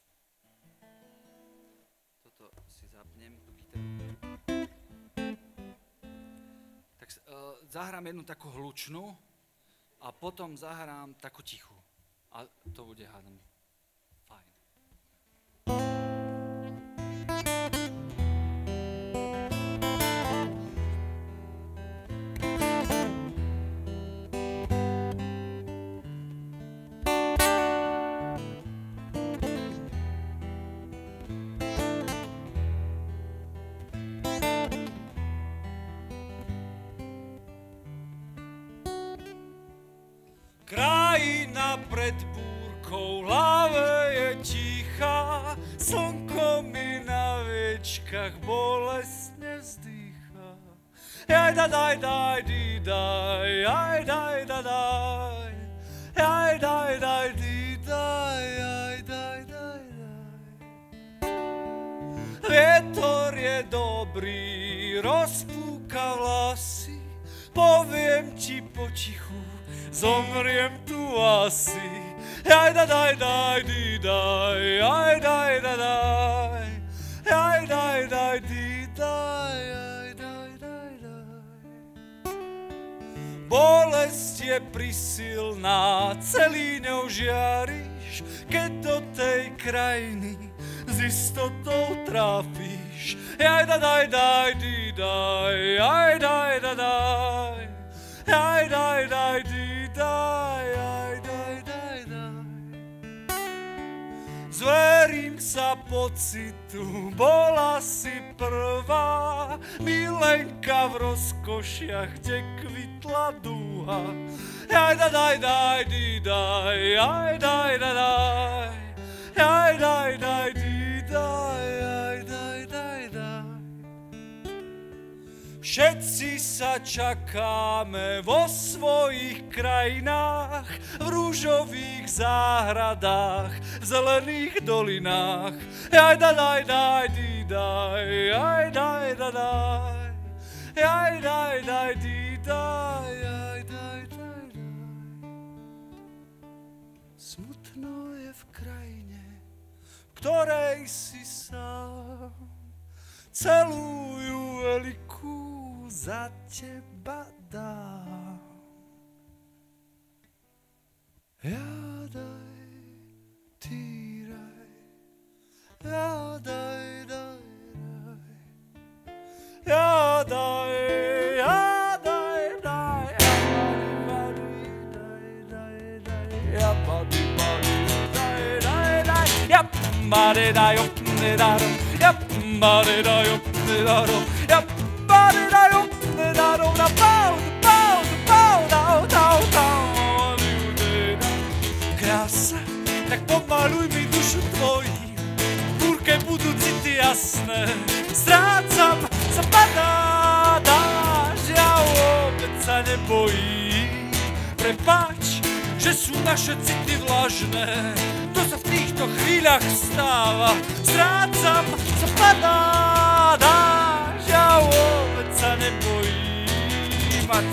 A: Toto si zapnem, tú gitaru. Tak zahrám jednu takú hlučnú a potom zahrám takú tichú. A to bude, hádam, fajn.
C: Krajina pred búrkou, v hlave je tichá, slnko mi na viečkach bolestne vzdýcha. Jaj da daj daj di daj, jaj daj da daj, jaj daj daj di daj, jaj daj daj daj. Vietor je dobrý, rozpúka vlasy, poviem ti potichu, zomriem tu asi. Jaj da daj daj di daj, jaj daj da daj, jaj daj daj di daj, jaj daj daj daj. Bolesť je prisilná, celý ňou žiariš, keď do tej krajiny s istotou tráfiš. Jaj da daj daj di daj, jaj daj da daj, jaj daj daj di daj, jaj daj daj daj. Zverím sa pocitu, bola si prvá milenka v rozkošiach, kde kvitla dúha. Jaj da daj daj di daj, jaj daj da daj, jaj daj daj di daj, jaj daj daj daj. Všetci sa čakáme vo svojich krajinách, v rúžových záhradách, v zelených dolinách. Jaj da daj daj di daj, jaj daj da daj, jaj daj daj di daj, jaj daj daj daj. Smutno je v krajine, v ktorej si sám, celú ju veľkú za teba dám. Ja daj, ty raj, ja daj, daj, raj, ja daj, ja daj, daj, ja badi, badi, daj, daj, daj, ja badi, daj, daj, ja badi, daj, daj, ja badi, daj, daj, na pau, pau, pau, dau, dau, dau. Krása, tak pomaluj mi dušu tvojí, v búrke budú city jasné, strácam sa padá dáš, ja vôbec sa nebojím. Prepáč, že sú naše city vlažné, to sa v týchto chvíľach stáva, strácam sa padá dáš, ja vôbec sa nebojím. A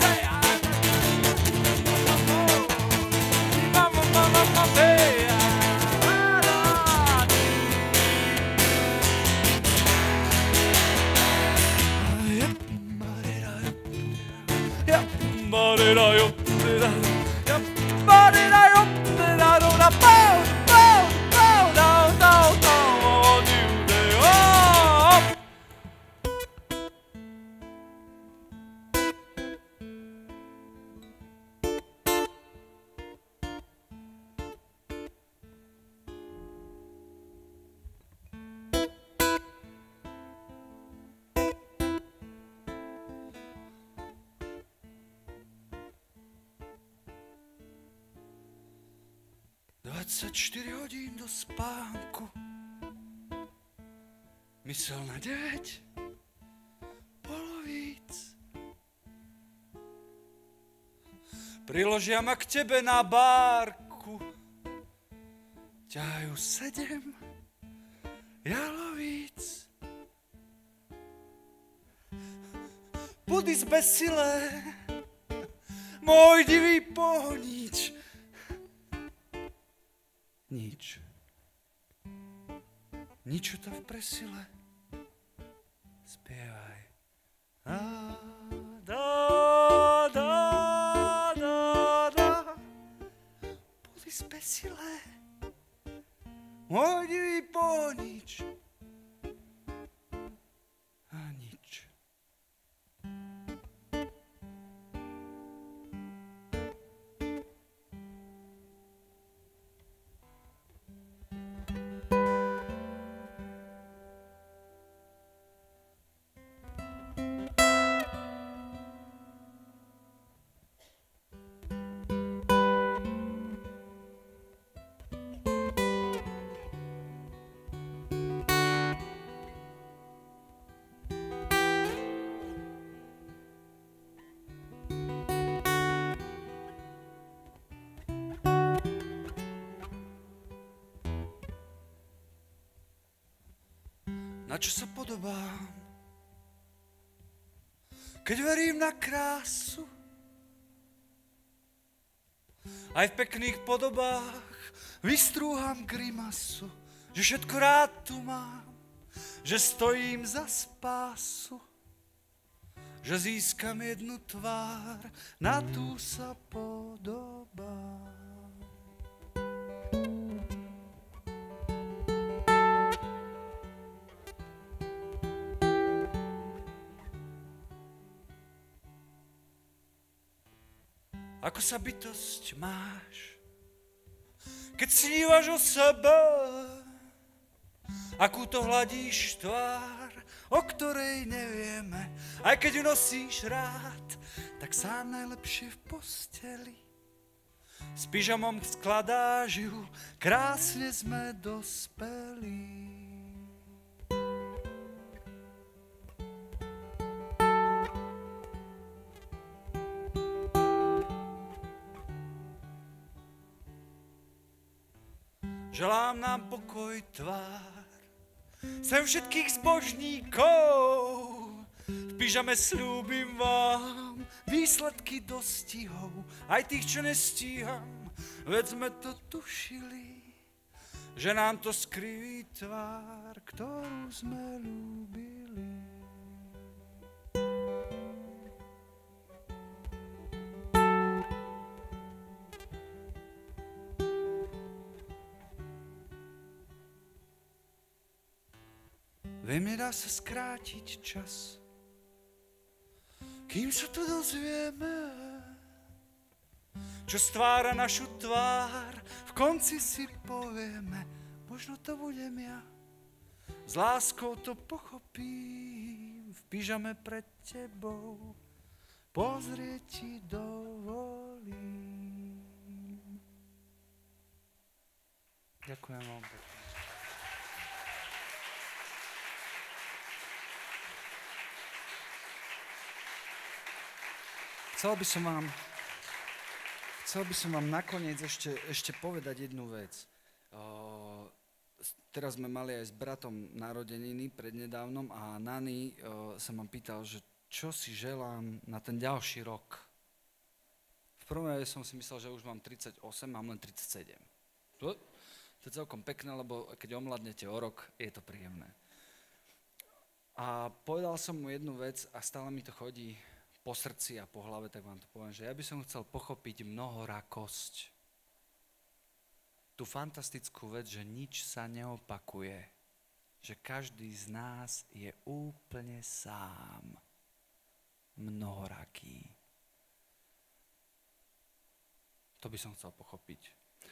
C: ...24 hodín do spánku, mysel na 9 polovíc. Priložia ma k tebe na bárku, ťahajú 7 jalovíc. Budy zbesilé, môj divý pohonič. Nič. Nič to v presile. Spievaj. Da, da, da, da, da. Boli zbesilé. Môj divý pohonič. A nič. na čo sa podobám. Keď verím na krásu, aj v pekných podobách vystrúham grimasu, že všetko rád tu mám, že stojím za spásu, že získam jednu tvár, na tú sa podobám. Ako sa bytosť máš, keď snívaš o sebe? Akú to hladíš tvár, o ktorej nevieme, aj keď ju nosíš rád, tak sám najlepšie v posteli. S pyžamom skladáš ju, krásne sme dospelí. Želám nám pokoj tvár, sem všetkých zbožníkov. V pyžame sľúbim vám výsledky dostihov, aj tých, čo nestíham, veď sme to tušili, že nám to skriví tvár, ktorú sme ľúbili. Viem, nedá sa skrátiť čas, kým sa to dozvieme, čo stvára našu tvár, v konci si povieme, možno to budem ja, s láskou to pochopím, v pyžame pred tebou, pozrieť ti dovolím.
A: Ďakujem vám pekne.
B: Chcel by som vám nakoniec ešte povedať jednu vec. Teraz sme mali aj s bratom narodeniny prednedávnom a Nani sa ma pýtal, že čo si želám na ten ďalší rok. V prvom rade som si myslel, že už mám 38, mám len 37. To je celkom pekné, lebo keď omladnete o rok, je to príjemné. A povedal som mu jednu vec a stále mi to chodí po srdci a po hlave, tak vám to poviem, že ja by som chcel pochopiť mnohorakosť. Tú fantastickú vec, že nič sa neopakuje. Že každý z nás je úplne sám. Mnohoraký. To by som chcel pochopiť.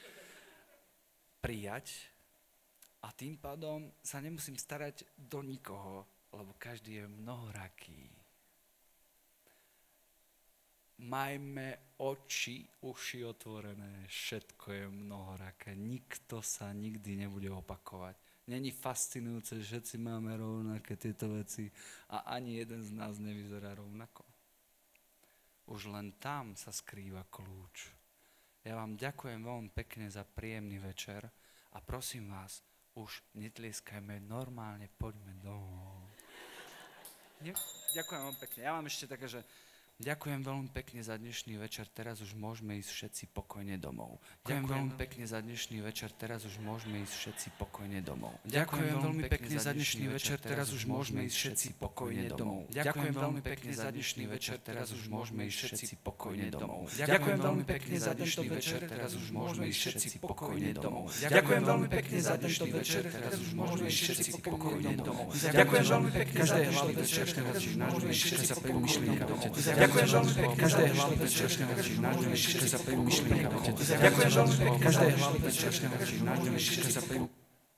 B: Prijať a tým pádom sa nemusím starať do nikoho, lebo každý je mnohoraký. Majme oči, uši otvorené, všetko je mnohoraké, nikto sa nikdy nebude opakovať. Není fascinujúce, že všetci máme rovnaké tieto veci a ani jeden z nás nevyzerá rovnako. Už len tam sa skrýva kľúč. Ja vám ďakujem veľmi pekne za príjemný večer a prosím vás, už netlieskajme normálne, poďme domov. Ďakujem veľmi pekne. Ja vám ešte také, že ďakujem veľmi pekne za dnešný večer, teraz už môžeme ísť všetci pokojne domov. Ďakujem veľmi pekne za dnešný večer, teraz už môžeme ísť všetci pokojne domov. Ďakujem veľmi pekne za dnešný večer, teraz už môžeme ísť všetci pokojne domov. Ďakujem veľmi pekne za dnešný večer, teraz už môžeme ísť všetci pokojne domov. Ďakujem veľmi pekne za dnešný večer, teraz už môžeme ísť všetci pokojne domov. Ďakujem veľmi pekne za dnešný večer, teraz už môžeme ísť všetci pokojne domov. Ďakujem veľmi pekne za dnešný večer, teraz už môžeme ísť všetci pokojne domov. Ďakujem veľmi pekne každé hlavy večeršného večera, nájdeme všetko za pevnú myšlienka. Ďakujem veľmi pekne každé hlavy večeršného večera, nájdeme všetko za pevnú.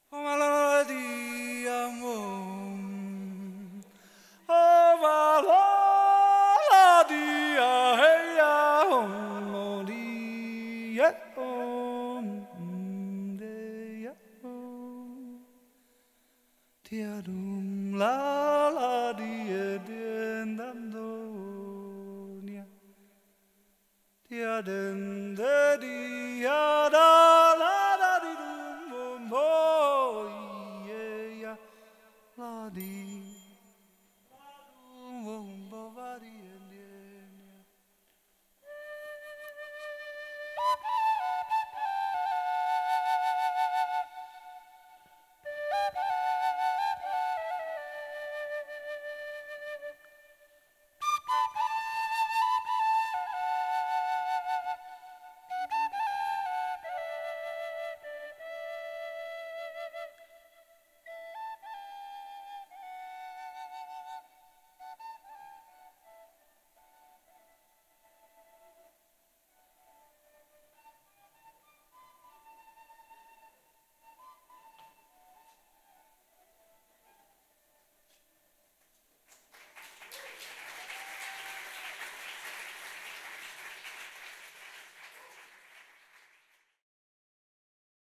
C: Tiadum la la die dendam do nia. Tiadum de di